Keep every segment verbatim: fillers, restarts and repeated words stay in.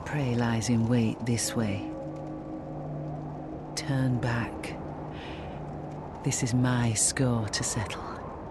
prey lies in wait this way. Turn back. This is my score to settle.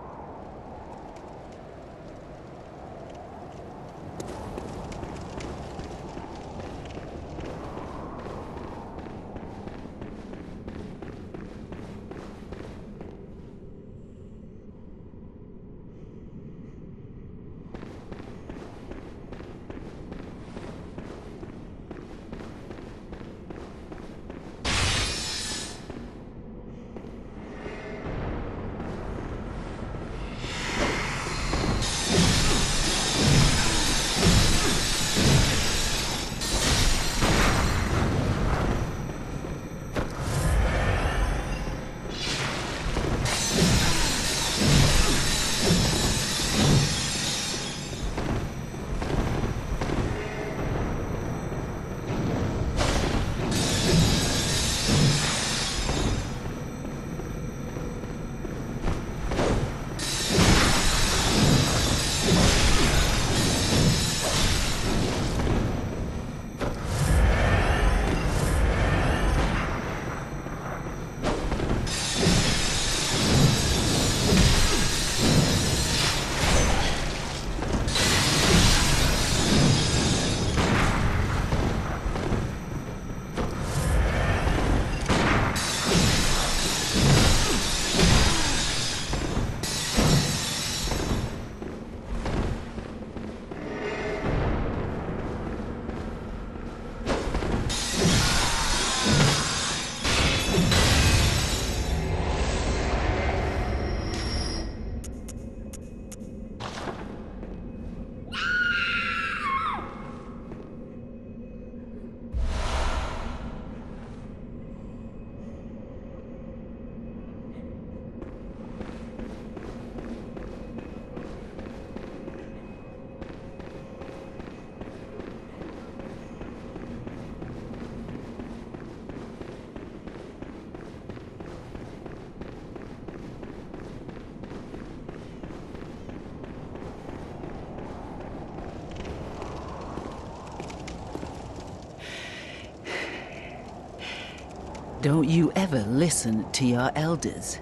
Don't you ever listen to your elders.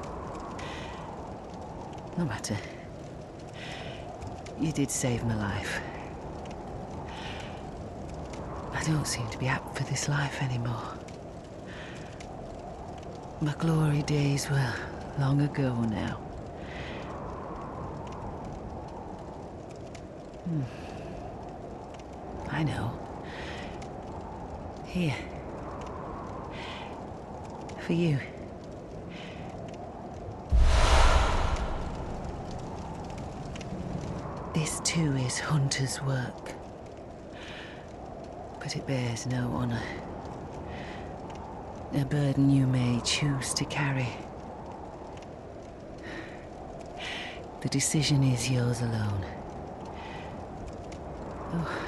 No matter. You did save my life. I don't seem to be apt for this life anymore. My glory days were long ago now. Hmm. I know. Here. For you. This too is Hunter's work, but it bears no honor. A burden you may choose to carry. The decision is yours alone. Oh.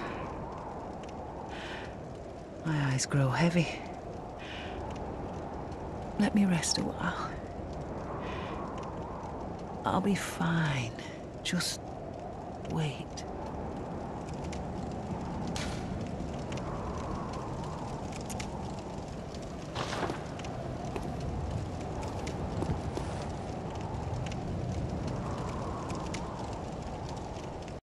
My eyes grow heavy. Let me rest a while. I'll be fine. Just wait.